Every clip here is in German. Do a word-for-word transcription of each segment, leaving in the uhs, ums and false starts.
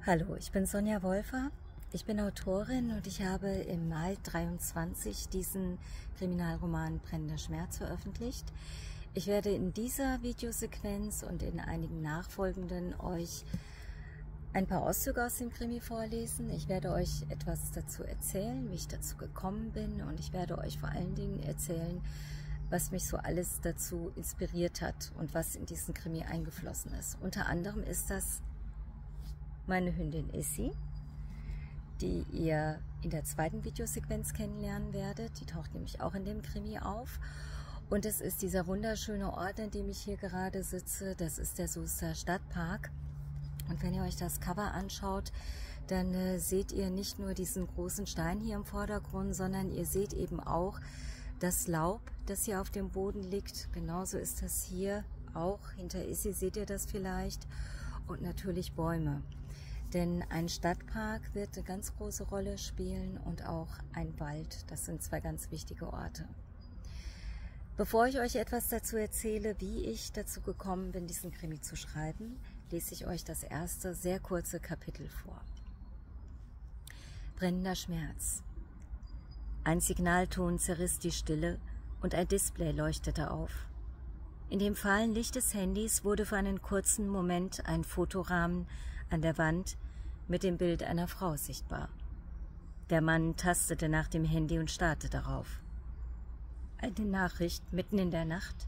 Hallo, ich bin Sonja Wolfer. Ich bin Autorin und ich habe im Mai dreiundzwanzig diesen Kriminalroman Brennender Schmerz veröffentlicht. Ich werde in dieser Videosequenz und in einigen nachfolgenden euch ein paar Auszüge aus dem Krimi vorlesen. Ich werde euch etwas dazu erzählen, wie ich dazu gekommen bin, und ich werde euch vor allen Dingen erzählen, was mich so alles dazu inspiriert hat und was in diesen Krimi eingeflossen ist. Unter anderem ist das meine Hündin Issy, die ihr in der zweiten Videosequenz kennenlernen werdet. Die taucht nämlich auch in dem Krimi auf. Und es ist dieser wunderschöne Ort, an dem ich hier gerade sitze. Das ist der Soester Stadtpark. Und wenn ihr euch das Cover anschaut, dann äh, seht ihr nicht nur diesen großen Stein hier im Vordergrund, sondern ihr seht eben auch das Laub, das hier auf dem Boden liegt. Genauso ist das hier auch. Hinter Issy seht ihr das vielleicht. Und natürlich Bäume. Denn ein Stadtpark wird eine ganz große Rolle spielen und auch ein Wald. Das sind zwei ganz wichtige Orte. Bevor ich euch etwas dazu erzähle, wie ich dazu gekommen bin, diesen Krimi zu schreiben, lese ich euch das erste, sehr kurze Kapitel vor. Brennender Schmerz. Ein Signalton zerriss die Stille und ein Display leuchtete auf. In dem fahlen Licht des Handys wurde für einen kurzen Moment ein Fotorahmen an der Wand mit dem Bild einer Frau sichtbar. Der Mann tastete nach dem Handy und starrte darauf. Eine Nachricht mitten in der Nacht?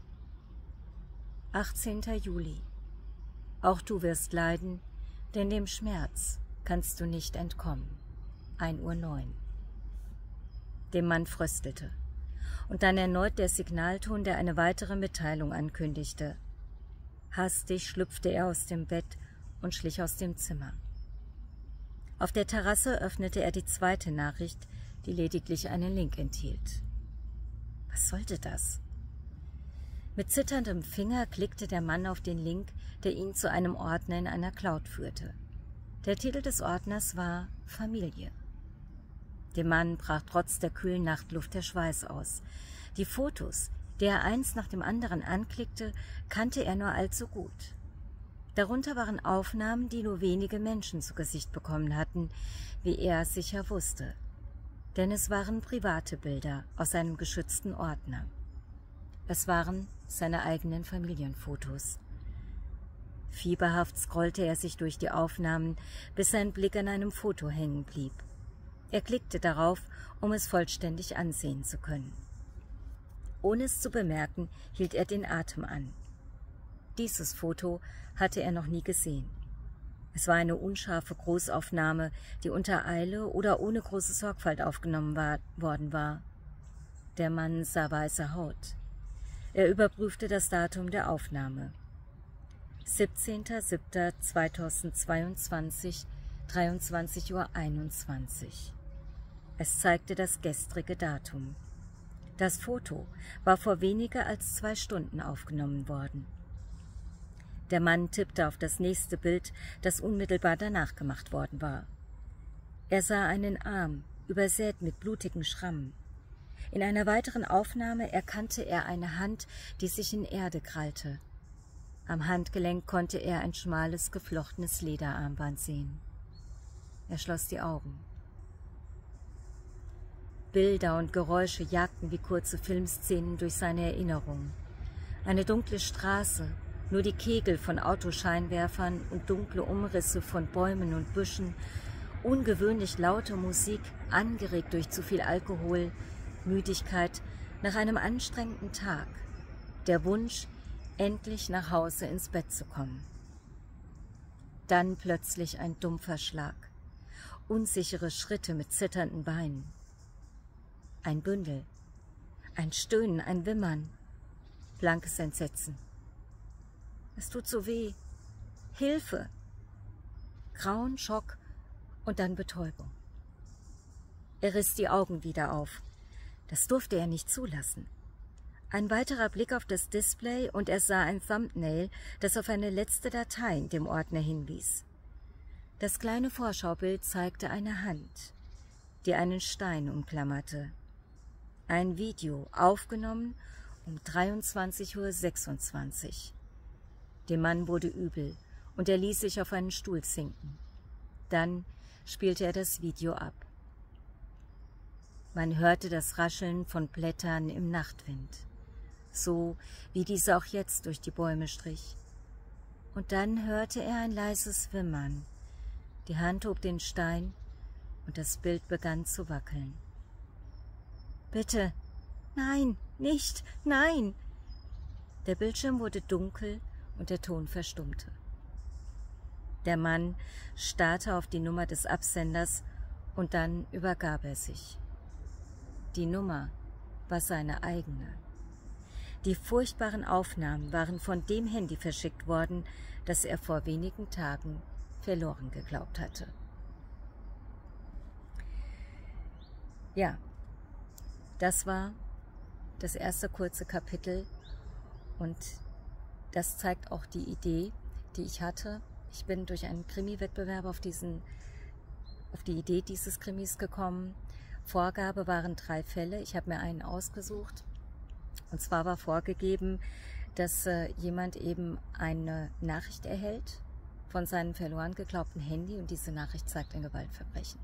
achtzehnter Juli. Auch du wirst leiden, denn dem Schmerz kannst du nicht entkommen. ein Uhr neun. Dem Mann fröstelte. Und dann erneut der Signalton, der eine weitere Mitteilung ankündigte. Hastig schlüpfte er aus dem Bett und schlich aus dem Zimmer. Auf der Terrasse öffnete er die zweite Nachricht, die lediglich einen Link enthielt. Was sollte das? Mit zitterndem Finger klickte der Mann auf den Link, der ihn zu einem Ordner in einer Cloud führte. Der Titel des Ordners war Familie. Dem Mann brach trotz der kühlen Nachtluft der Schweiß aus. Die Fotos, die er eins nach dem anderen anklickte, kannte er nur allzu gut. Darunter waren Aufnahmen, die nur wenige Menschen zu Gesicht bekommen hatten, wie er sicher wusste. Denn es waren private Bilder aus seinem geschützten Ordner. Es waren seine eigenen Familienfotos. Fieberhaft scrollte er sich durch die Aufnahmen, bis sein Blick an einem Foto hängen blieb. Er klickte darauf, um es vollständig ansehen zu können. Ohne es zu bemerken, hielt er den Atem an. Dieses Foto hatte er noch nie gesehen. Es war eine unscharfe Großaufnahme, die unter Eile oder ohne große Sorgfalt aufgenommen war, worden war. Der Mann sah weiße Haut. Er überprüfte das Datum der Aufnahme. siebzehnter siebter zweitausendzweiundzwanzig, dreiundzwanzig Uhr einundzwanzig. Es zeigte das gestrige Datum. Das Foto war vor weniger als zwei Stunden aufgenommen worden. Der Mann tippte auf das nächste Bild, das unmittelbar danach gemacht worden war. Er sah einen Arm, übersät mit blutigen Schrammen. In einer weiteren Aufnahme erkannte er eine Hand, die sich in Erde krallte. Am Handgelenk konnte er ein schmales, geflochtenes Lederarmband sehen. Er schloss die Augen. Bilder und Geräusche jagten wie kurze Filmszenen durch seine Erinnerung. Eine dunkle Straße, nur die Kegel von Autoscheinwerfern und dunkle Umrisse von Bäumen und Büschen, ungewöhnlich laute Musik, angeregt durch zu viel Alkohol, Müdigkeit nach einem anstrengenden Tag, der Wunsch, endlich nach Hause ins Bett zu kommen. Dann plötzlich ein dumpfer Schlag, unsichere Schritte mit zitternden Beinen. Ein Bündel, ein Stöhnen, ein Wimmern, blankes Entsetzen. Es tut so weh. Hilfe! Grauen, Schock und dann Betäubung. Er riss die Augen wieder auf. Das durfte er nicht zulassen. Ein weiterer Blick auf das Display und er sah ein Thumbnail, das auf eine letzte Datei in dem Ordner hinwies. Das kleine Vorschaubild zeigte eine Hand, die einen Stein umklammerte. Ein Video, aufgenommen um dreiundzwanzig Uhr sechsundzwanzig. Dem Mann wurde übel und er ließ sich auf einen Stuhl sinken. Dann spielte er das Video ab. Man hörte das Rascheln von Blättern im Nachtwind, so wie diese auch jetzt durch die Bäume strich. Und dann hörte er ein leises Wimmern. Die Hand hob den Stein und das Bild begann zu wackeln. »Bitte, nein, nicht, nein!« Der Bildschirm wurde dunkel und der Ton verstummte. Der Mann starrte auf die Nummer des Absenders und dann übergab er sich. Die Nummer war seine eigene. Die furchtbaren Aufnahmen waren von dem Handy verschickt worden, das er vor wenigen Tagen verloren geglaubt hatte. Ja, das war das erste kurze Kapitel und das zeigt auch die Idee, die ich hatte. Ich bin durch einen Krimi-Wettbewerb auf, diesen, auf die Idee dieses Krimis gekommen. Vorgabe waren drei Fälle. Ich habe mir einen ausgesucht. Und zwar war vorgegeben, dass äh, jemand eben eine Nachricht erhält von seinem verloren geglaubten Handy und diese Nachricht zeigt ein Gewaltverbrechen.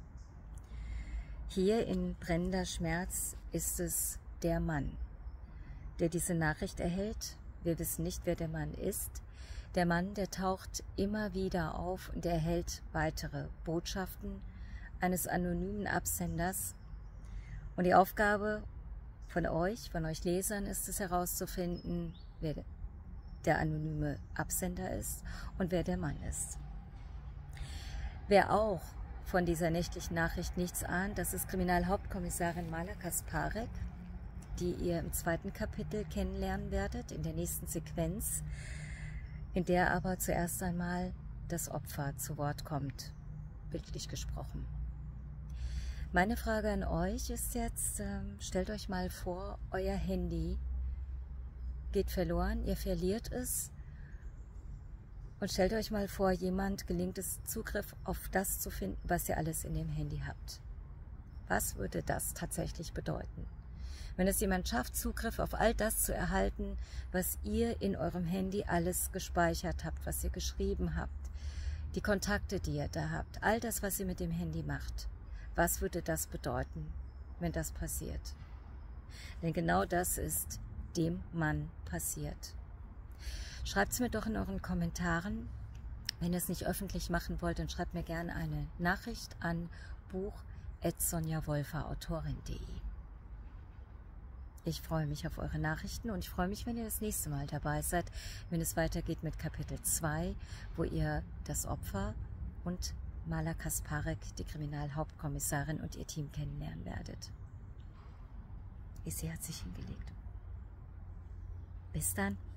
Hier in Brennender Schmerz ist es der Mann, der diese Nachricht erhält. Wir wissen nicht, wer der Mann ist. Der Mann, der taucht immer wieder auf und erhält weitere Botschaften eines anonymen Absenders. Und die Aufgabe von euch, von euch Lesern, ist es herauszufinden, wer der anonyme Absender ist und wer der Mann ist. Wer auch von dieser nächtlichen Nachricht nichts ahnt, das ist Kriminalhauptkommissarin Mala Kasparek, die ihr im zweiten Kapitel kennenlernen werdet, in der nächsten Sequenz, in der aber zuerst einmal das Opfer zu Wort kommt, bildlich gesprochen. Meine Frage an euch ist jetzt, äh, stellt euch mal vor, euer Handy geht verloren, ihr verliert es und stellt euch mal vor, jemand gelingt es, Zugriff auf das zu finden, was ihr alles in dem Handy habt. Was würde das tatsächlich bedeuten? Wenn es jemand schafft, Zugriff auf all das zu erhalten, was ihr in eurem Handy alles gespeichert habt, was ihr geschrieben habt, die Kontakte, die ihr da habt, all das, was ihr mit dem Handy macht, was würde das bedeuten, wenn das passiert? Denn genau das ist dem Mann passiert. Schreibt es mir doch in euren Kommentaren. Wenn ihr es nicht öffentlich machen wollt, dann schreibt mir gerne eine Nachricht an buch at sonja wolfer autorin punkt de. Ich freue mich auf eure Nachrichten und ich freue mich, wenn ihr das nächste Mal dabei seid, wenn es weitergeht mit Kapitel zwei, wo ihr das Opfer und Mala Kasparek, die Kriminalhauptkommissarin, und ihr Team kennenlernen werdet. Sie hat sich hingelegt. Bis dann.